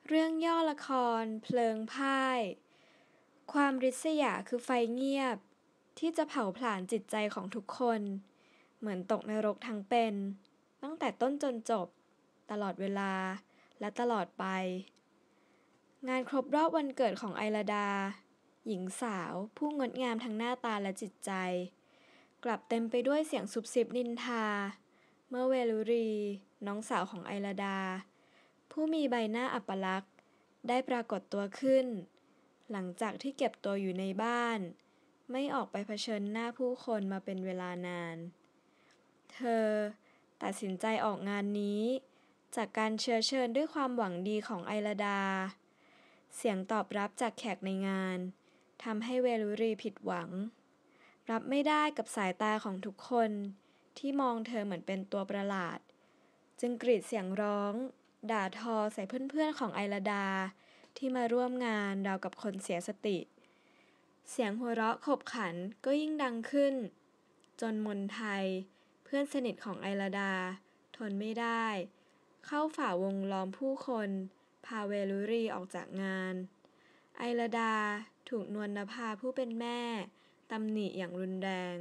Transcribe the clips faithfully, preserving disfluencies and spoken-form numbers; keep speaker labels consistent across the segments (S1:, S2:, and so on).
S1: เรื่องย่อละครเพลิงพ่ายความริษยาคือไฟเงียบที่จะเผาผลาญจิตใจของทุกคนเหมือนตกนรกทั้งเป็นตั้งแต่ต้นจนจบตลอดเวลาและตลอดไปงานครบรอบวันเกิดของไอราดาหญิงสาวผู้งดงามทั้งหน้าตาและจิตใจกลับเต็มไปด้วยเสียงซุบซิบนินทาเมื่อเวลุรีน้องสาวของไอราดาผู้มีใบหน้าอัปลักษณ์ได้ปรากฏตัวขึ้นหลังจากที่เก็บตัวอยู่ในบ้านไม่ออกไปเผชิญหน้าผู้คนมาเป็นเวลานานเธอตัดสินใจออกงานนี้จากการเชื้อเชิญด้วยความหวังดีของไอราดาเสียงตอบรับจากแขกในงานทำให้เวลุรีผิดหวังรับไม่ได้กับสายตาของทุกคนที่มองเธอเหมือนเป็นตัวประหลาดจึงกรีดเสียงร้องด่าทอใส่เพื่อนๆของไอราดาที่มาร่วมงานราวกับคนเสียสติเสียงหัวเราะขบขันก็ยิ่งดังขึ้นจนมนไทยเพื่อนสนิทของไอราดาทนไม่ได้เข้าฝ่าวงล้อมผู้คนพาเวลุรีออกจากงานไอราดาถูกนวลนภาผู้เป็นแม่ตำหนิอย่างรุนแรง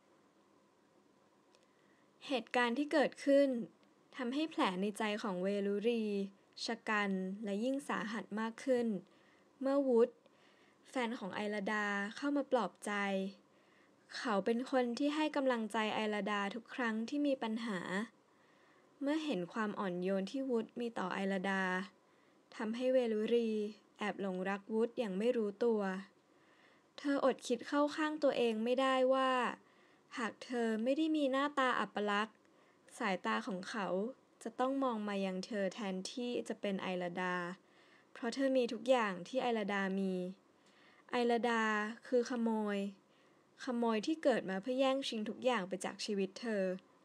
S1: เหตุการณ์ที่เกิดขึ้นทำให้แผลในใจของเวลุรีชะกันและยิ่งสาหัสมากขึ้นเมื่อวุฒแฟนของไอราดาเข้ามาปลอบใจเขาเป็นคนที่ให้กำลังใจไอราดาทุกครั้งที่มีปัญหาเมื่อเห็นความอ่อนโยนที่วุฒมีต่อไอราดาทำให้เวลุรีแอบหลงรักวุฒอย่างไม่รู้ตัวเธออดคิดเข้าข้างตัวเองไม่ได้ว่าหากเธอไม่ได้มีหน้าตาอัปลักษณ์สายตาของเขาจะต้องมองมายังเธอแทนที่จะเป็นไอราดาเพราะเธอมีทุกอย่างที่ไอราดามีไอราดาคือขโมยขโมยที่เกิดมาเพื่อแย่งชิงทุกอย่างไปจากชีวิตเธ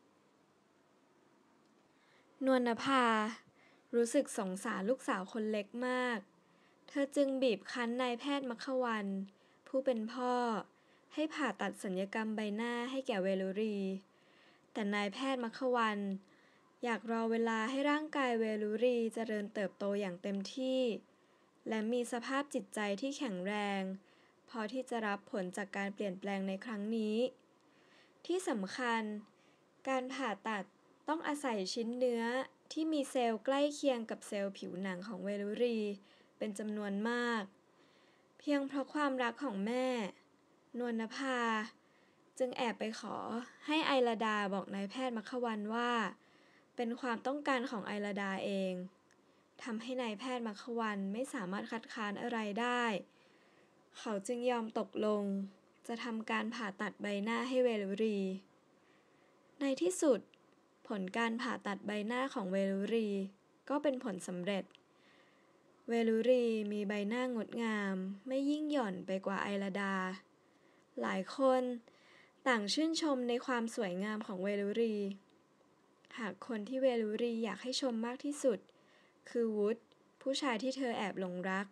S1: อนวลนภารู้สึกสงสารลูกสาวคนเล็กมากเธอจึงบีบคั้นนายแพทย์มัคควรผู้เป็นพ่อให้ผ่าตัดศัลยกรรมใบหน้าให้แก่เวลุรีแต่นายแพทย์มัคควรอยากรอเวลาให้ร่างกายเวลุรีเจริญเติบโตอย่างเต็มที่และมีสภาพจิตใจที่แข็งแรงพอที่จะรับผลจากการเปลี่ยนแปลงในครั้งนี้ที่สำคัญการผ่าตัดต้องอาศัยชิ้นเนื้อที่มีเซลล์ใกล้เคียงกับเซลล์ผิวหนังของเวลุรีเป็นจำนวนมากเพียงเพราะความรักของแม่นวลนภาจึงแอบไปขอให้ไอราดาบอกนายแพทย์มัคควรว่าเป็นความต้องการของไอราดาเองทำให้นายแพทย์มัคควรไม่สามารถคัดค้านอะไรได้เขาจึงยอมตกลงจะทำการผ่าตัดใบหน้าให้เวลุรีในที่สุดผลการผ่าตัดใบหน้าของเวลุรีก็เป็นผลสำเร็จเวลุรีมีใบหน้างดงามไม่ยิ่งหย่อนไปกว่าไอราดาหลายคนต่างชื่นชมในความสวยงามของเวลุรีหากคนที่เวลุรีอยากให้ชมมากที่สุดคือวุฒผู้ชายที่เธอแอบหลงรัก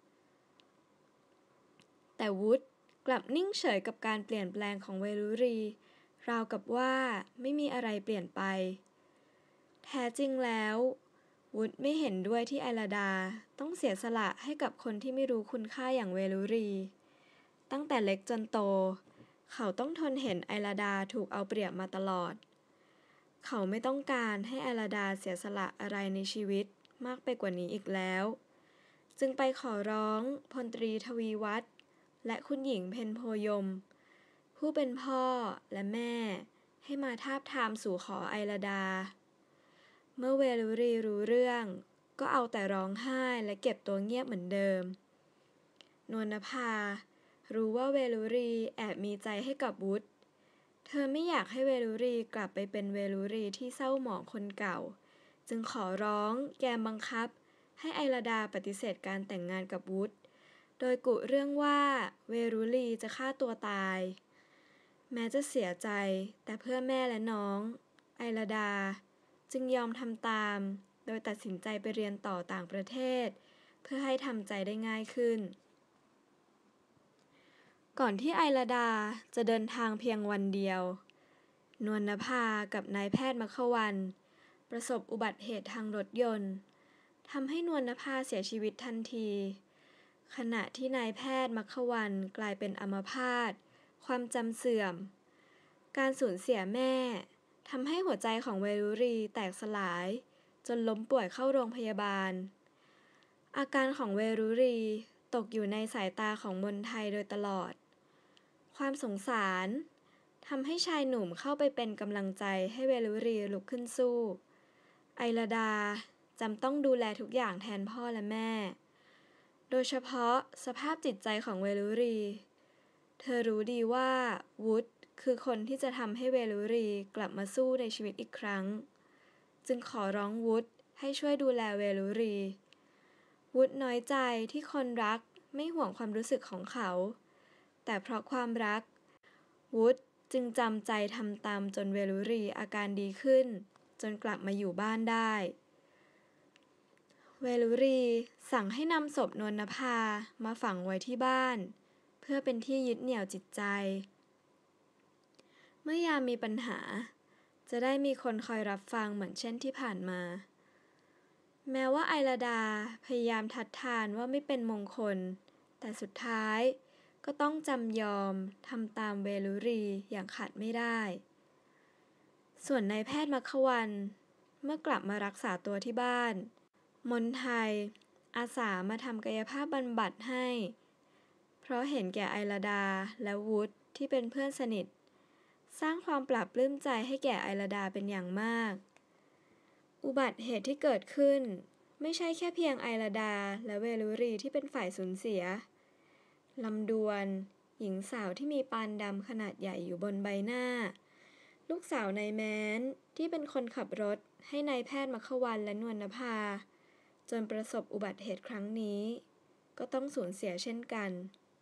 S1: แต่วุฒกลับนิ่งเฉยกับการเปลี่ยนแปลงของเวลุรีราวกับว่าไม่มีอะไรเปลี่ยนไปแท้จริงแล้ววุฒไม่เห็นด้วยที่ไอราดาต้องเสียสละให้กับคนที่ไม่รู้คุณค่าอย่างเวลุรีตั้งแต่เล็กจนโตเขาต้องทนเห็นไอราดาถูกเอาเปรียบมาตลอดเขาไม่ต้องการให้ไอราดาเสียสละอะไรในชีวิตมากไปกว่านี้อีกแล้วจึงไปขอร้องพลตรีทวีวัฒน์และคุณหญิงเพ็ญโพยมผู้เป็นพ่อและแม่ให้มาทาบทามสู่ขอไอราดาเมื่อเวลุรีรู้เรื่องก็เอาแต่ร้องไห้และเก็บตัวเงียบเหมือนเดิมนวลนภารู้ว่าเวลุรีแอบมีใจให้กับวุฒเธอไม่อยากให้เวลุรีกลับไปเป็นเวลุรีที่เศร้าหมองคนเก่าจึงขอร้องแกมบังคับให้ไอราดาปฏิเสธการแต่งงานกับวุฒโดยกุเรื่องว่าเวลุรีจะฆ่าตัวตายแม้จะเสียใจแต่เพื่อแม่และน้องไอราดาจึงยอมทำตามโดยตัดสินใจไปเรียนต่อต่างประเทศเพื่อให้ทำใจได้ง่ายขึ้นก่อนที่ไอราดาจะเดินทางเพียงวันเดียวนวลนภากับนายแพทย์มัคควรประสบอุบัติเหตุทางรถยนต์ทำให้นวลนภาเสียชีวิตทันทีขณะที่นายแพทย์มัคควรรณกลายเป็นอัมพาตความจำเสื่อมการสูญเสียแม่ทำให้หัวใจของเวลุรีแตกสลายจนล้มป่วยเข้าโรงพยาบาลอาการของเวลุรีตกอยู่ในสายตาของมนไทยโดยตลอดความสงสารทำให้ชายหนุ่มเข้าไปเป็นกำลังใจให้เวลุรีลุกขึ้นสู้ไอราดาจำต้องดูแลทุกอย่างแทนพ่อและแม่โดยเฉพาะสภาพจิตใจของเวลุรีเธอรู้ดีว่าวุฒคือคนที่จะทำให้เวลุรีกลับมาสู้ในชีวิตอีกครั้งจึงขอร้องวุฒให้ช่วยดูแลเวลุรีวุฒน้อยใจที่คนรักไม่ห่วงความรู้สึกของเขาแต่เพราะความรักวุฒจึงจำใจทำตามจนเวลุรีอาการดีขึ้นจนกลับมาอยู่บ้านได้เวลุรีสั่งให้นำศพนวลนภามาฝังไว้ที่บ้านเพื่อเป็นที่ยึดเหนี่ยวจิตใจเมื่อยามมีปัญหาจะได้มีคนคอยรับฟังเหมือนเช่นที่ผ่านมาแม้ว่าไอราดาพยายามทัดทานว่าไม่เป็นมงคลแต่สุดท้ายก็ต้องจำยอมทำตามเวลุรีอย่างขาดไม่ได้ส่วนนายแพทย์มัคควรรณเมื่อกลับมารักษาตัวที่บ้านมนไทยอาสามาทำกายภาพบำบัดให้เพราะเห็นแก่ไอราดาและวุฒที่เป็นเพื่อนสนิทสร้างความปลาบปลื้มใจให้แก่ไอราดาเป็นอย่างมากอุบัติเหตุที่เกิดขึ้นไม่ใช่แค่เพียงไอราดาและเวลุรีที่เป็นฝ่ายสูญเสียลำดวนหญิงสาวที่มีปานดำขนาดใหญ่อยู่บนใบหน้าลูกสาวนายแม้นที่เป็นคนขับรถให้นายแพทย์มัคควรรณและนวลนภาจนประสบอุบัติเหตุครั้งนี้ก็ต้องสูญเสียเช่นกัน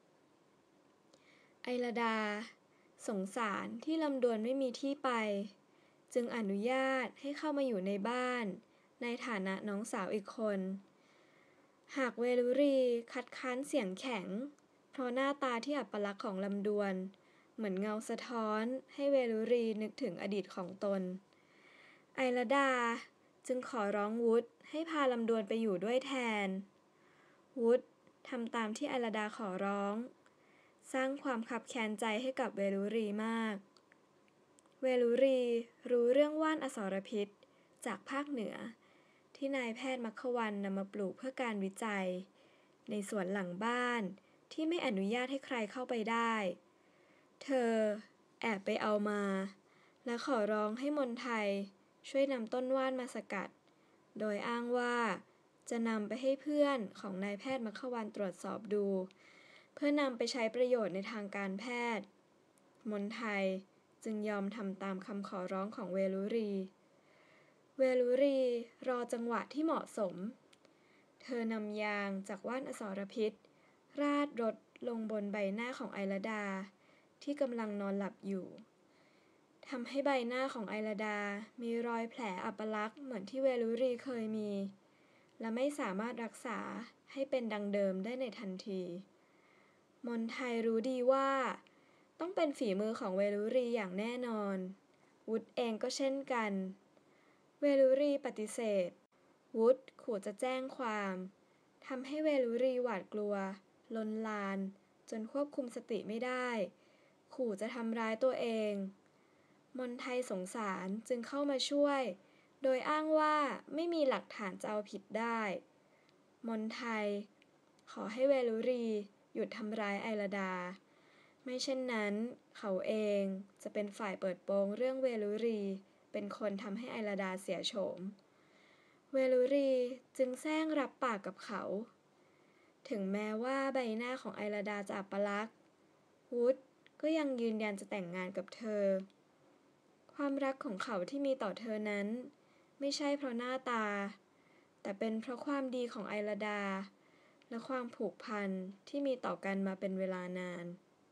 S1: ไอราดาสงสารที่ลำดวนไม่มีที่ไปจึงอนุญาตให้เข้ามาอยู่ในบ้านในฐานะน้องสาวอีกคนหากเวลุรีคัดค้านเสียงแข็งเพราะหน้าตาที่อัปลักษณ์ของลำดวนเหมือนเงาสะท้อนให้เวลุรีนึกถึงอดีตของตนไอราดาจึงขอร้องวุฒให้พาลำดวนไปอยู่ด้วยแทนวุฒทำตามที่ไอราดาขอร้องสร้างความคับแค้นใจให้กับเวลุรีมากเวลุรีรู้เรื่องว่านอสรพิษจากภาคเหนือที่นายแพทย์มัคควรรณนำมาปลูกเพื่อการวิจัยในสวนหลังบ้านที่ไม่อนุญาตให้ใครเข้าไปได้เธอแอบไปเอามาและขอร้องให้มนไทยช่วยนำต้นว่านมาสกัดโดยอ้างว่าจะนำไปให้เพื่อนของนายแพทย์มัคควรรณตรวจสอบดูเพื่อนำไปใช้ประโยชน์ในทางการแพทย์มนไทยจึงยอมทำตามคำขอร้องของเวลุรีเวลุรีรอจังหวะที่เหมาะสมเธอนำยางจากว่านอสรพิษราดรถลงบนใบหน้าของไอราดาที่กำลังนอนหลับอยู่ทำให้ใบหน้าของไอราดามีรอยแผลอัปลักษณ์เหมือนที่เวลุรีเคยมีและไม่สามารถรักษาให้เป็นดังเดิมได้ในทันทีมนไทยรู้ดีว่าต้องเป็นฝีมือของเวลุรีอย่างแน่นอนวุฒเองก็เช่นกันเวลุรีปฏิเสธวุฒขู่จะแจ้งความทำให้เวลุรีหวาดกลัวลนลานจนควบคุมสติไม่ได้ขู่จะทำร้ายตัวเองมนไทยสงสารจึงเข้ามาช่วยโดยอ้างว่าไม่มีหลักฐานจะเอาผิดได้มนไทยขอให้เวลุรีหยุดทำร้ายไอราดาไม่เช่นนั้นเขาเองจะเป็นฝ่ายเปิดโปงเรื่องเวลุรีเป็นคนทำให้ไอราดาเสียโฉมเวลุรีจึงแซงรับปากกับเขาถึงแม้ว่าใบหน้าของไอราดาจะอัปลักษณ์วุฒก็ยังยืนยันจะแต่งงานกับเธอความรักของเขาที่มีต่อเธอนั้นไม่ใช่เพราะหน้าตาแต่เป็นเพราะความดีของไอราดาและความผูกพันที่มีต่อกันมาเป็นเวลานาน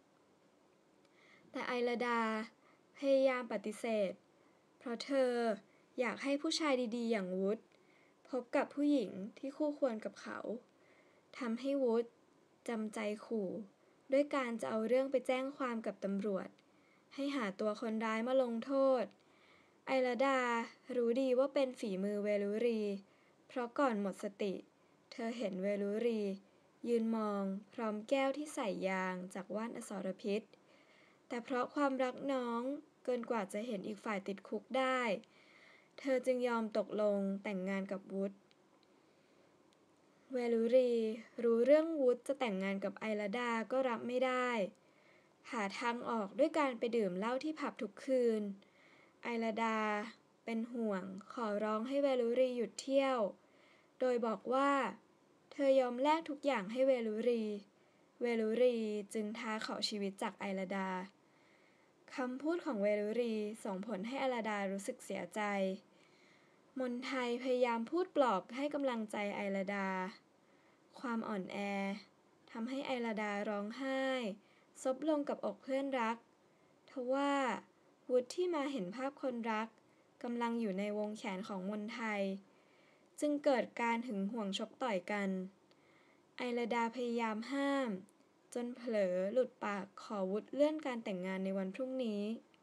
S1: แต่ไอราดาพยายามปฏิเสธเพราะเธออยากให้ผู้ชายดีๆอย่างวุฒพบกับผู้หญิงที่คู่ควรกับเขาทำให้วุฒจำใจขู่ด้วยการจะเอาเรื่องไปแจ้งความกับตำรวจให้หาตัวคนร้ายมาลงโทษไอราดารู้ดีว่าเป็นฝีมือเวลุรีเพราะก่อนหมดสติเธอเห็นเวลุรียืนมองพร้อมแก้วที่ใส่ยางจากว่านอสรพิษแต่เพราะความรักน้องเกินกว่าจะเห็นอีกฝ่ายติดคุกได้เธอจึงยอมตกลงแต่งงานกับวุฒเวลุรีรู้เรื่องวุฒจะแต่งงานกับไอราดาก็รับไม่ได้หาทางออกด้วยการไปดื่มเหล้าที่ผับทุกคืนไอราดาเป็นห่วงขอร้องให้เวลุรีหยุดเที่ยวโดยบอกว่าเธอยอมแลกทุกอย่างให้เวลุรีเวลุรีจึงท้าขอชีวิตจากไอราดาคำพูดของเวลุรีส่งผลให้ไอราดารู้สึกเสียใจมนไทยพยายามพูดปลอบให้กำลังใจไอราดาความอ่อนแอทำให้ไอราดาร้องไห้ซบลงกับอกเพื่อนรักทว่าวุฒิที่มาเห็นภาพคนรักกำลังอยู่ในวงแขนของมนไทยจึงเกิดการหึงหวงชกต่อยกันไอราดาพยายามห้ามจนเผลอหลุดปากขอวุฒิเลื่อนการแต่งงานในวันพรุ่งนี้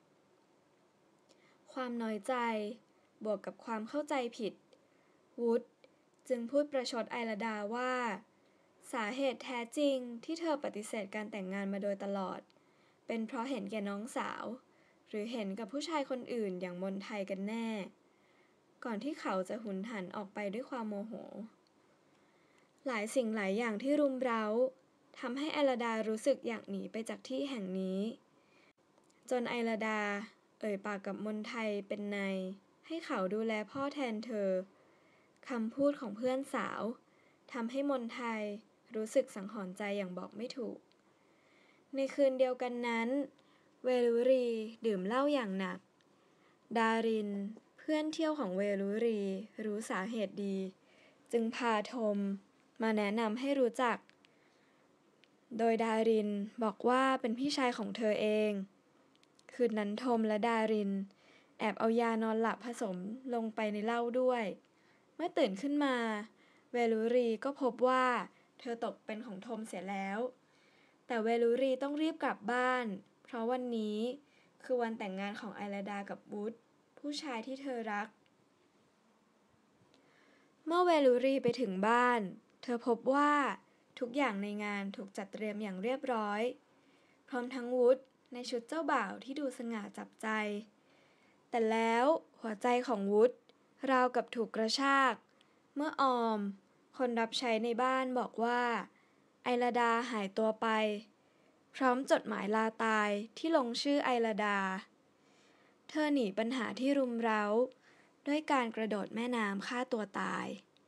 S1: ความน้อยใจบวกกับความเข้าใจผิดวุฒิจึงพูดประชดไอราดาว่าสาเหตุแท้จริงที่เธอปฏิเสธการแต่งงานมาโดยตลอดเป็นเพราะเห็นแก่น้องสาวหรือเห็นกับผู้ชายคนอื่นอย่างมนไทยกันแน่ก่อนที่เขาจะหุนหันออกไปด้วยความโมโหหลายสิ่งหลายอย่างที่รุมเร้าทำให้ไอราดารู้สึกอยากหนีไปจากที่แห่งนี้จนไอราดาเอ่ยปากกับมนไทยเป็นในให้เขาดูแลพ่อแทนเธอคำพูดของเพื่อนสาวทำให้มนไทยรู้สึกสังหรณ์ใจอย่างบอกไม่ถูกในคืนเดียวกันนั้นเวลุรีดื่มเหล้าอย่างหนักดารินเพื่อนเที่ยวของเวลุรีรู้สาเหตุดีจึงพาทมมาแนะนำให้รู้จักโดยดารินบอกว่าเป็นพี่ชายของเธอเองคืนนั้นทมและดารินแอบเอายานอนหลับผสมลงไปในเหล้าด้วยเมื่อตื่นขึ้นมาเวลุรีก็พบว่าเธอตกเป็นของทมเสียแล้วแต่เวลุรีต้องรีบกลับบ้านเพราะวันนี้คือวันแต่งงานของไอราดากับวุฒิผู้ชายที่เธอรักเมื่อเวลุรีไปถึงบ้านเธอพบว่าทุกอย่างในงานถูกจัดเตรียมอย่างเรียบร้อยพร้อมทั้งวุฒิในชุดเจ้าบ่าวที่ดูสง่าจับใจแต่แล้วหัวใจของวุฒิราวกับถูกกระชากเมื่อออมคนรับใช้ในบ้านบอกว่าไอราดาหายตัวไปพร้อมจดหมายลาตายที่ลงชื่อไอราดาเธอหนีปัญหาที่รุมเร้าด้วยการกระโดดแม่น้ำฆ่าตัวตาย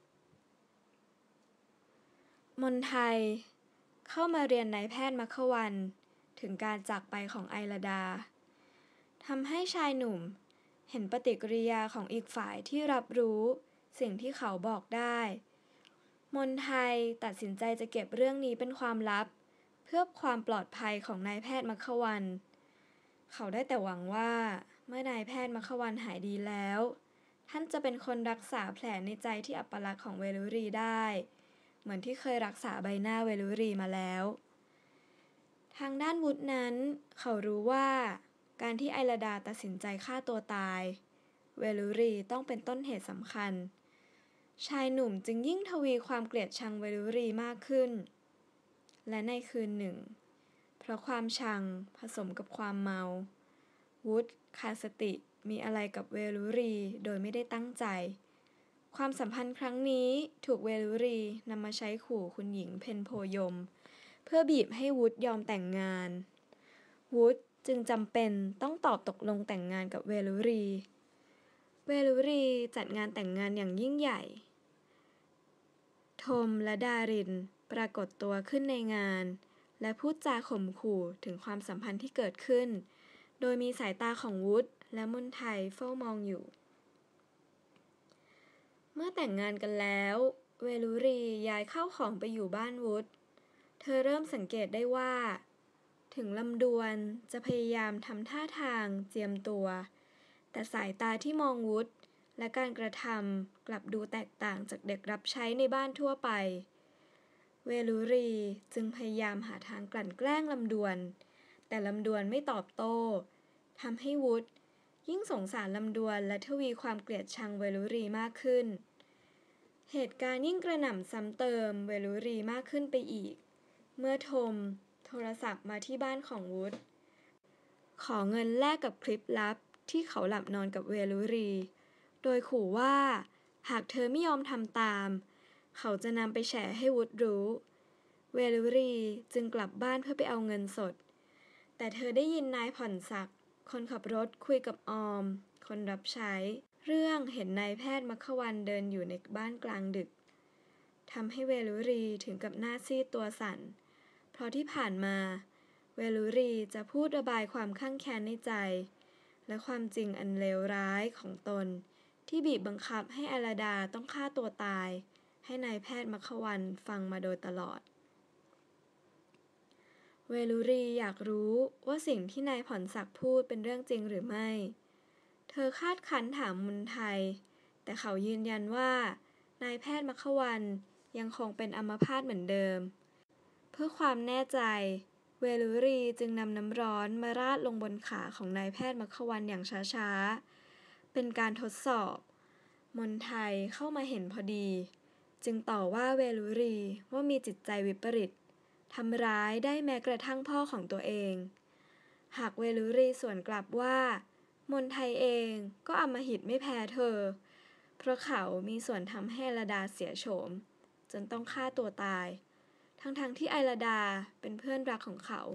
S1: มนไทยเข้ามาเรียนนายแพทย์มัคควันถึงการจากไปของไอราดาทำให้ชายหนุ่มเห็นปฏิกิริยาของอีกฝ่ายที่รับรู้สิ่งที่เขาบอกได้มนไทยตัดสินใจจะเก็บเรื่องนี้เป็นความลับเพื่อความปลอดภัยของนายแพทย์มัคควันเขาได้แต่หวังว่าเมื่อนายแพทย์มัคควันหายดีแล้วท่านจะเป็นคนรักษาแผลในใจที่อัปลักษณ์ของเวลุรีได้เหมือนที่เคยรักษาใบหน้าเวลุรีมาแล้วทางด้านวุฒินั้นเขารู้ว่าการที่ไอราดาตัดสินใจฆ่าตัวตายเวลุรีต้องเป็นต้นเหตุสำคัญชายหนุ่มจึงยิ่งทวีความเกลียดชังเวลุรีมากขึ้นและในคืนหนึ่งเพราะความชังผสมกับความเมาวุฒิขาดสติมีอะไรกับเวลุรีโดยไม่ได้ตั้งใจความสัมพันธ์ครั้งนี้ถูกเวลุรีนำมาใช้ขู่คุณหญิงเพ็ญโพยมเพื่อบีบให้วุฒิยอมแต่งงานวุฒิจึงจำเป็นต้องตอบตกลงแต่งงานกับเวลุรีเวลุรีจัดงานแต่งงานอย่างยิ่งใหญ่ทมและดารินปรากฏตัวขึ้นในงานและพูดจาข่มขู่ถึงความสัมพันธ์ที่เกิดขึ้นโดยมีสายตาของวุฒิและมนไทยเฝ้ามองอยู่เมื่อแต่งงานกันแล้วเวลุรีย้ายข้าวของไปอยู่บ้านวุฒิเธอเริ่มสังเกตได้ว่าถึงลำดวนจะพยายามทำท่าทางเจียมตัวแต่สายตาที่มองวุฒิและการกระทำกลับดูแตกต่างจากเด็กรับใช้ในบ้านทั่วไปเวลุรีจึงพยายามหาทางกลั่นแกล้งลำดวนแต่ลำดวนไม่ตอบโต้ทำให้วุฒิยิ่งสงสารลำดวนและทวีความเกลียดชังเวลุรีมากขึ้นเหตุการณ์ยิ่งกระหน่ำซ้ำเติมเวลุรีมากขึ้นไปอีกเมื่อทอมโทรศัพท์มาที่บ้านของวูดขอเงินแลกกับคลิปลับที่เขาหลับนอนกับเวลุรีโดยขู่ว่าหากเธอไม่ยอมทำตามเขาจะนำไปแฉให้วูดรู้เวลุรีจึงกลับบ้านเพื่อไปเอาเงินสดแต่เธอได้ยินนายผ่อนศักดิ์คนขับรถคุยกับออมคนรับใช้เรื่องเห็นนายแพทย์มัควันเดินอยู่ในบ้านกลางดึกทำให้เวลุรีถึงกับหน้าซีดตัวสั่นเพราะที่ผ่านมาเวลุรีจะพูดระบายความข้างแค้นในใจและความจริงอันเลวร้ายของตนที่บีบบังคับให้อลาดาต้องฆ่าตัวตายให้นายแพทย์มัควันฟังมาโดยตลอดเวลุรีอยากรู้ว่าสิ่งที่นายผ่อนศักดิ์พูดเป็นเรื่องจริงหรือไม่เธอคาดคั้นถามมนไทยแต่เขายืนยันว่านายแพทย์มัควันยังคงเป็นอัมพาตเหมือนเดิมเพื่อความแน่ใจเวลุรีจึงนำน้ำร้อนมาราดลงบนขาของนายแพทย์มัควันอย่างช้าๆเป็นการทดสอบมนไทยเข้ามาเห็นพอดีจึงต่อว่าเวลุรีว่ามีจิตใจวิปริตทำร้ายได้แม้กระทั่งพ่อของตัวเองหากเวลุรีสวนกลับว่ามนไทยเองก็อำมหิตไม่แพ้เธอเพราะเขามีส่วนทำให้อลาดาเสียโฉมจนต้องฆ่าตัวตายทั้งๆ ท, ที่อลาดาเป็นเพื่อนรักของเขา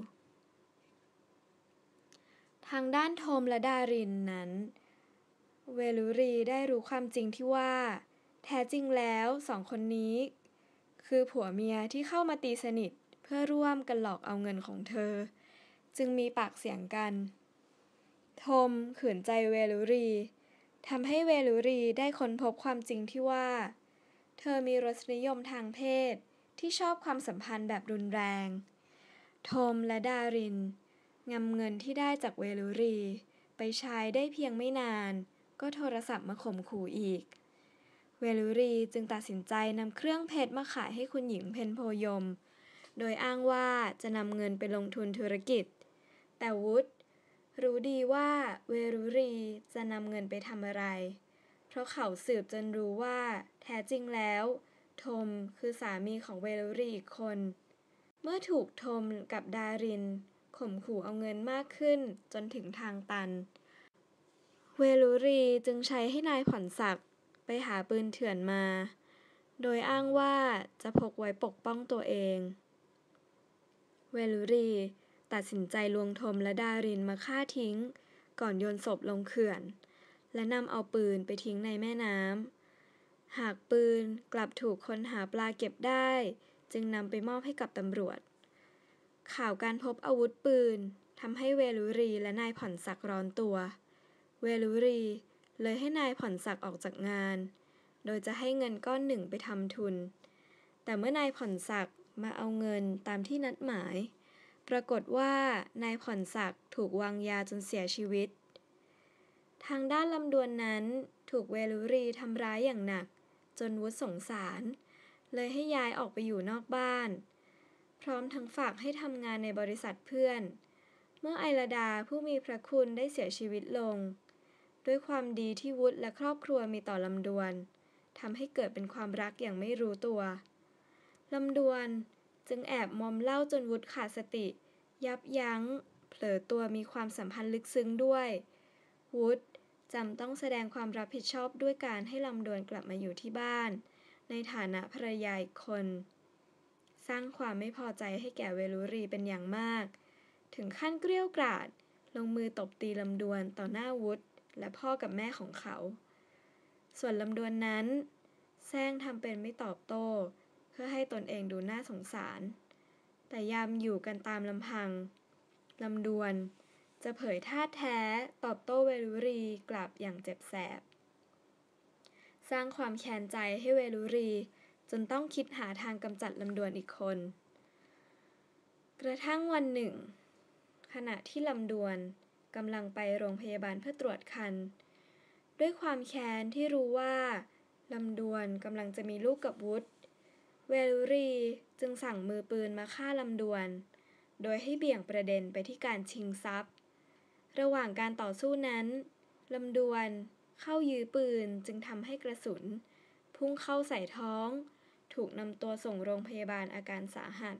S1: ทางด้านโทมและดารินนั้นเวลุรีได้รู้ความจริงที่ว่าแท้จริงแล้วสองคนนี้คือผัวเมียที่เข้ามาตีสนิทเพื่อร่วมกันหลอกเอาเงินของเธอจึงมีปากเสียงกันทอมขืนใจเวลุรีทำให้เวลุรีได้ค้นพบความจริงที่ว่าเธอมีรสนิยมทางเพศที่ชอบความสัมพันธ์แบบรุนแรงทอมและดารินนำเงินที่ได้จากเวลุรีไปใช้ได้เพียงไม่นานก็โทรศัพท์มาข่มขู่อีกเวลุรีจึงตัดสินใจนำเครื่องเพชรมาขายให้คุณหญิงเพ็ญโพยมโดยอ้างว่าจะนำเงินไปลงทุนธุรกิจแต่วูดรู้ดีว่าเวลุรีจะนำเงินไปทำอะไรเพราะเขาสืบจนรู้ว่าแท้จริงแล้วทอมคือสามีของเวลุรีอีกคนเมื่อถูกทอมกับดารินข่มขู่เอาเงินมากขึ้นจนถึงทางตันเวลุรีจึงใช้ให้นายผ่อนศักดิ์ไปหาปืนเถื่อนมาโดยอ้างว่าจะพกไว้ปกป้องตัวเองเวลุรีตัดสินใจลวงทอมและดารินมาฆ่าทิ้งก่อนโยนศพลงเขื่อนและนำเอาปืนไปทิ้งในแม่น้ำหากปืนกลับถูกคนหาปลาเก็บได้จึงนำไปมอบให้กับตำรวจข่าวการพบอาวุธปืนทำให้เวลุรีและนายผ่อนศักดิ์ร้อนตัวเวลุรีเลยให้นายผ่อนศักดิ์ออกจากงานโดยจะให้เงินก้อนหนึ่งไปทำทุนแต่เมื่อนายผ่อนศักดิ์มาเอาเงินตามที่นัดหมายปรากฏว่านายผ่อนศักดิ์ถูกวางยาจนเสียชีวิตทางด้านลำดวนนั้นถูกเวลุรีทำร้ายอย่างหนักจนวุฒิสงสารเลยให้ย้ายออกไปอยู่นอกบ้านพร้อมทั้งฝากให้ทำงานในบริษัทเพื่อนเมื่อไอลาดาผู้มีพระคุณได้เสียชีวิตลงด้วยความดีที่วุฒิและครอบครัวมีต่อลำดวนทำให้เกิดเป็นความรักอย่างไม่รู้ตัวลำดวนจึงแอบมอมเหล้าจนวุฒิขาดสติยับยั้งเผลอตัวมีความสัมพันธ์ลึกซึ้งด้วยวุฒิจำต้องแสดงความรับผิดชอบด้วยการให้ลำดวนกลับมาอยู่ที่บ้านในฐานะภรรยาอีกคนสร้างความไม่พอใจให้แก่เวลุรีเป็นอย่างมากถึงขั้นเกรี้ยวกราดลงมือตบตีลำดวนต่อหน้าวุฒิและพ่อกับแม่ของเขาส่วนลำดวนนั้นแซงทำเป็นไม่ตอบโต้เพื่อให้ตนเองดูน่าสงสารแต่ยามอยู่กันตามลำพังลำดวนจะเผยท่าแท้ตอบโต้เวลุรีกลับอย่างเจ็บแสบสร้างความแค้นใจให้เวลุรีจนต้องคิดหาทางกำจัดลำดวนอีกคนกระทั่งวันหนึ่งขณะที่ลำดวนกำลังไปโรงพยาบาลเพื่อตรวจครรภ์ด้วยความแค้นที่รู้ว่าลำดวนกำลังจะมีลูกกับวุฒิเวลุรีจึงสั่งมือปืนมาฆ่าลำดวนโดยให้เบี่ยงประเด็นไปที่การชิงทรัพย์ระหว่างการต่อสู้นั้นลำดวนเข้ายื้อปืนจึงทำให้กระสุนพุ่พุ่งเข้าใส่ท้อง ถูกนำตัวส่งโรงพยาบาลอาการสาหัส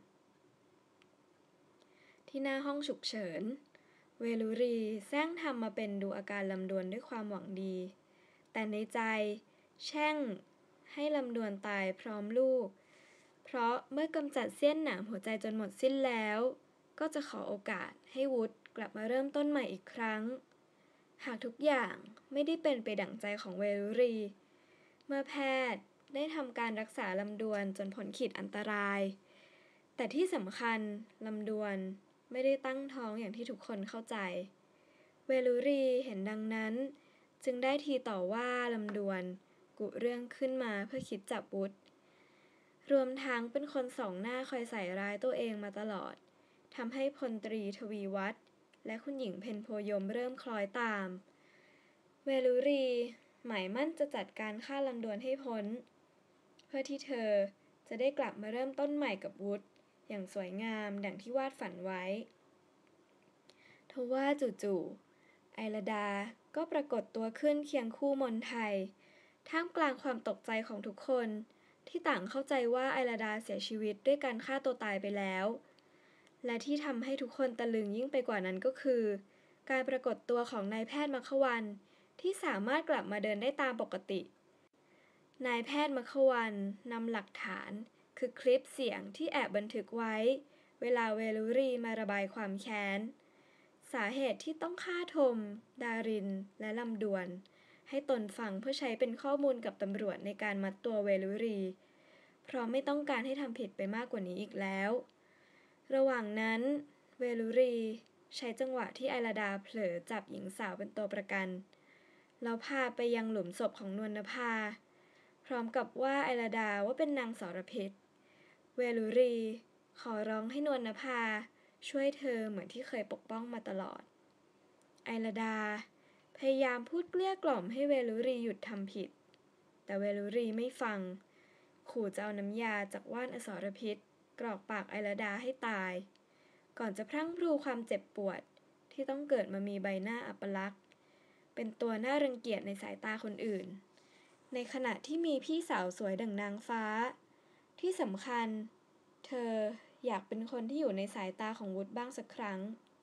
S1: ที่หน้าห้องฉุกเฉิน เวลุรีแซงทำมาเป็นดูอาการลำดวนด้วยความหวังดี แต่ในใจแช่งให้ลำดวนตายพร้อมลูก เพราะเมื่อกำจัดเสี้ยนหนามหัวใจจนหมดสิ้นแล้ว ก็จะขอโอกาสให้วุฒกลับมาเริ่มต้นใหม่อีกครั้ง หากทุกอย่างไม่ได้เป็นไปดั่งใจของเวลุรี เมื่อแพทย์ได้ทำการรักษาลำดวนจนพ้นขีดอันตราย แต่ที่สำคัญลำดวนไม่ได้ตั้งท้องอย่างที่ทุกคนเข้าใจ เวลุรีเห็นดังนั้นจึงได้ทีต่อว่าลำดวนกุเรื่องขึ้นมาเพื่อคิดจับวุฒรวมทั้งเป็นคนส่องหน้าคอยใส่ร้ายตัวเองมาตลอดทำให้พลตรีทวีวัฒน์และคุณหญิงเพ็ญโพยมเริ่มคล้อยตาม เวลุรีหมายมั่นจะจัดการฆ่าลำดวนให้พ้น เพื่อที่เธอจะได้กลับมาเริ่มต้นใหม่กับวุฒอย่างสวยงามดังที่วาดฝันไว้ทว่าจู่ๆไอราดาก็ปรากฏตัวขึ้นเคียงคู่มนไทยท่ามกลางความตกใจของทุกคนที่ต่างเข้าใจว่าไอราดาเสียชีวิตด้วยการฆ่าตัวตายไปแล้วและที่ทำให้ทุกคนตะลึงยิ่งไปกว่านั้นก็คือการปรากฏตัวของนายแพทย์มัควันที่สามารถกลับมาเดินได้ตามปกตินายแพทย์มัควันนำหลักฐานคือคลิปเสียงที่แอบบันทึกไว้เวลาเวลุรีมาระบายความแค้นสาเหตุที่ต้องฆ่าทมดารินและลำดวนให้ตนฟังเพื่อใช้เป็นข้อมูลกับตำรวจในการมัดตัวเวลุรีเพราะไม่ต้องการให้ทำผิดไปมากกว่านี้อีกแล้วระหว่างนั้นเวลุรีใช้จังหวะที่ไอราดาเผลอจับหญิงสาวเป็นตัวประกันแล้วพาไปยังหลุมศพของนวลนภาพร้อมกับว่าไอราดาว่าเป็นนางสรพิษเวลุรีขอร้องให้นวลนภาช่วยเธอเหมือนที่เคยปกป้องมาตลอดไอราดาพยายามพูดเกลี้ยกล่อมให้เวลุรีหยุดทำผิดแต่เวลุรีไม่ฟังขู่จะเอาน้ำยาจากว่านอสรพิษกรอกปากไอราดาให้ตายก่อนจะพรั่งพรูความเจ็บปวดที่ต้องเกิดมามีใบหน้าอัปลักษณ์เป็นตัวน่ารังเกียจในสายตาคนอื่นในขณะที่มีพี่สาวสวยดั่งนางฟ้าที่สำคัญเธออยากเป็นคนที่อยู่ในสายตาของวุฒบ้างสักครั้ง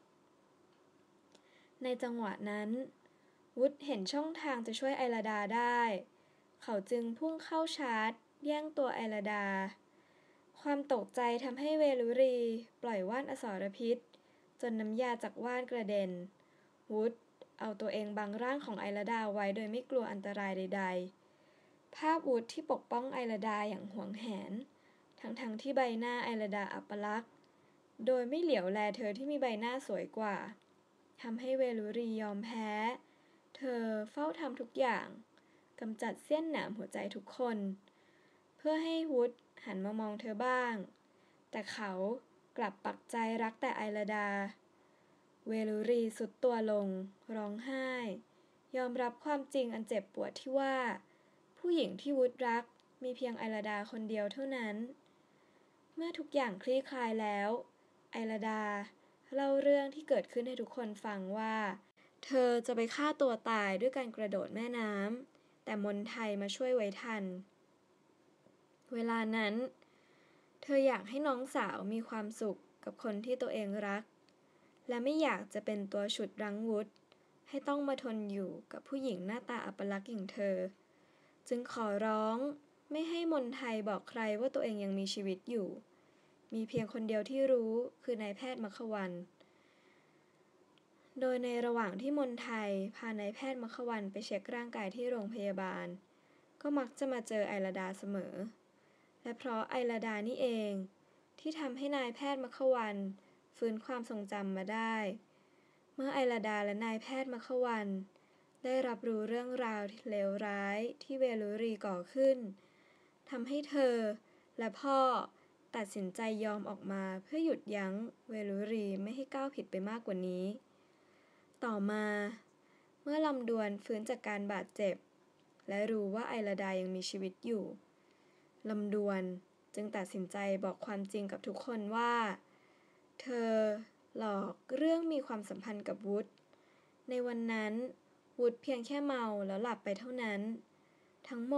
S1: ในจังหวะนั้นวุฒเห็นช่องทางจะช่วยไอราดาได้เขาจึงพุ่งเข้าชาร์จแย่งตัวไอราดาความตกใจทำให้เวลุรีปล่อยว่านอสรพิษจนน้ำยาจากว่านกระเด็นวุฒเอาตัวเองบังร่างของไอราดาไว้โดยไม่กลัวอันตรายใดๆภาพวุฒที่ปกป้องไอราดาอย่างหวงแหนทั้งๆ ท, ที่ใบหน้าไอราดาอัปลักษณ์โดยไม่เหลียวแลเธอที่มีใบหน้าสวยกว่าทำให้เวลุรียอมแพ้เธอเฝ้าทำทุกอย่างกำจัดเสี้ยนหนามหัวใจทุกคนเพื่อให้วุฒหันมามองเธอบ้างแต่เขากลับปักใจรักแต่ไอราดาเวลุรีสุดตัวลงร้องไห้ยอมรับความจริงอันเจ็บปวดที่ว่าผู้หญิงที่วุฒรักมีเพียงไอราดาคนเดียวเท่านั้นเมื่อทุกอย่างคลี่คลายแล้วไอราดาเล่าเรื่องที่เกิดขึ้นให้ทุกคนฟังว่าเธอจะไปฆ่าตัวตายด้วยการกระโดดแม่น้ำแต่มนไทยมาช่วยไว้ทันเวลานั้นเธออยากให้น้องสาวมีความสุขกับคนที่ตัวเองรักและไม่อยากจะเป็นตัวฉุดรั้งวุฒให้ต้องมาทนอยู่กับผู้หญิงหน้าตาอัปลักษณ์อย่างเธอจึงขอร้องไม่ให้มนไทยบอกใครว่าตัวเองยังมีชีวิตอยู่มีเพียงคนเดียวที่รู้คือนายแพทย์มัควันโดยในระหว่างที่มนไทยพานายแพทย์มัควันไปเช็คร่างกายที่โรงพยาบาลก็มักจะมาเจอไอราดาเสมอและเพราะไอราดานี่เองที่ทำให้นายแพทย์มัควันฟื้นความทรงจำมาได้เมื่อไอราดาและนายแพทย์มัควันได้รับรู้เรื่องราวเลวร้ายที่เวลุรีก่อขึ้นทำให้เธอและพ่อตัดสินใจยอมออกมาเพื่อหยุดยั้งเวลุรีไม่ให้ก้าวผิดไปมากกว่านี้ต่อมาเมื่อลำดวนฟื้นจากการบาดเจ็บและรู้ว่าไอราดายังมีชีวิตอยู่ลำดวนจึงตัดสินใจบอกความจริงกับทุกคนว่าเธอหลอกเรื่องมีความสัมพันธ์กับวุฒในวันนั้นวุฒเพียงแค่เมาแล้วหลับไปเท่านั้นทั้งหมด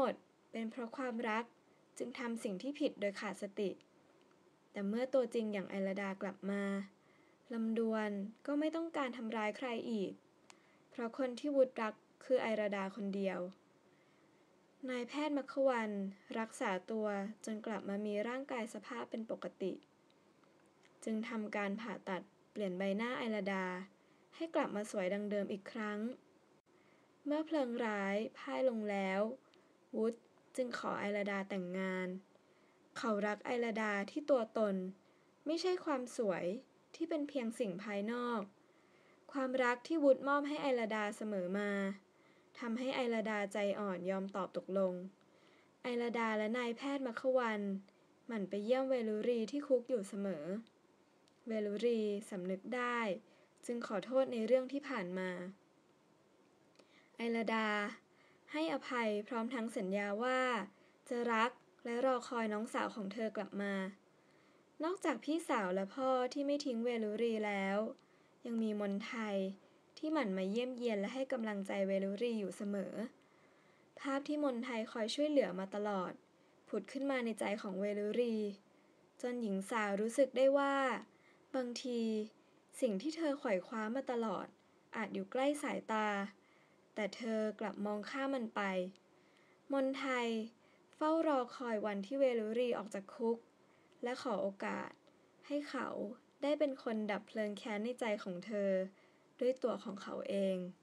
S1: เป็นเพราะความรักจึงทำสิ่งที่ผิดโดยขาดสติ แต่เมื่อตัวจริงอย่างไอราดากลับมาลำดวนก็ไม่ต้องการทำร้ายใครอีก เพราะคนที่วุฒิรักคือไอราดาคนเดียวนายแพทย์มัคควรรักษาตัวจนกลับมามีร่างกายสภาพเป็นปกติ จึงทำการผ่าตัดเปลี่ยนใบหน้าไอราดาให้กลับมาสวยดังเดิมอีกครั้ง เมื่อเพลิงร้ายพ่ายลงแล้ววุฒิจึงขอไอราดาแต่งงาน เขารักไอราดาที่ตัวตนไม่ใช่ความสวยที่เป็นเพียงสิ่งภายนอก ความรักที่วุฒิมอบให้ไอราดาเสมอมาทำให้ไอราดาใจอ่อนยอมตอบตกลง ไอราดาและนายแพทย์มัคควรหมั่นไปเยี่ยมเวลุรีที่คุกอยู่เสมอ เวลุรีสำนึกได้จึงขอโทษในเรื่องที่ผ่านมา ไอราดาให้อภัยพร้อมทั้งสัญญาว่าจะรักและรอคอยน้องสาวของเธอกลับมา นอกจากพี่สาวและพ่อที่ไม่ทิ้งเวลุรีแล้วยังมีมนไทยที่หมั่นมาเยี่ยมเยียนและให้กำลังใจเวลุรีอยู่เสมอ ภาพที่มนไทยคอยช่วยเหลือมาตลอดผุดขึ้นมาในใจของเวลุรีจนหญิงสาวรู้สึกได้ว่าบางทีสิ่งที่เธอไขว่คว้ามาตลอดอาจอยู่ใกล้สายตาแต่เธอกลับมองข้ามมันไปมนไทยเฝ้ารอคอยวันที่เวลุรีออกจากคุกและขอโอกาสให้เขาได้เป็นคนดับเพลิงแค้นในใจของเธอด้วยตัวของเขาเอง